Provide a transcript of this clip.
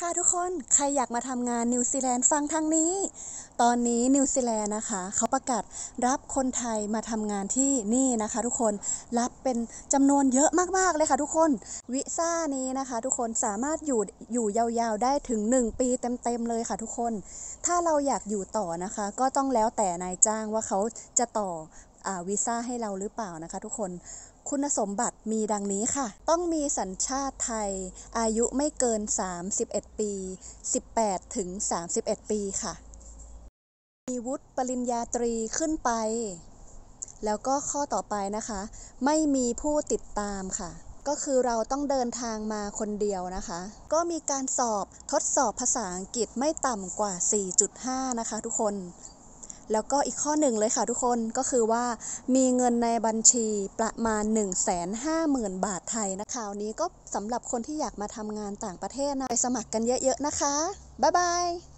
ค่ะทุกคนใครอยากมาทำงานนิวซีแลนด์ฟังทางนี้ตอนนี้นิวซีแลนด์นะคะเขาประกาศรับคนไทยมาทำงานที่นี่นะคะทุกคนรับเป็นจำนวนเยอะมากๆเลยค่ะทุกคนวีซ่านี้นะคะทุกคนสามารถอยู่ยาวๆได้ถึง1 ปีเต็มๆเลยค่ะทุกคนถ้าเราอยากอยู่ต่อนะคะก็ต้องแล้วแต่นายจ้างว่าเขาจะต่อวีซ่าให้เราหรือเปล่านะคะทุกคนคุณสมบัติมีดังนี้ค่ะต้องมีสัญชาติไทยอายุไม่เกิน31 ปี18 ถึง 31 ปีค่ะมีวุฒิปริญญาตรีขึ้นไปแล้วก็ข้อต่อไปนะคะไม่มีผู้ติดตามค่ะก็คือเราต้องเดินทางมาคนเดียวนะคะก็มีการทดสอบภาษาอังกฤษไม่ต่ำกว่า 4.5 นะคะทุกคนแล้วก็อีกข้อหนึ่งเลยค่ะทุกคนก็คือว่ามีเงินในบัญชีประมาณ 150,000 บาทไทยนะข่าวนี้ก็สำหรับคนที่อยากมาทำงานต่างประเทศนะไปสมัครกันเยอะๆนะคะบ๊ายบาย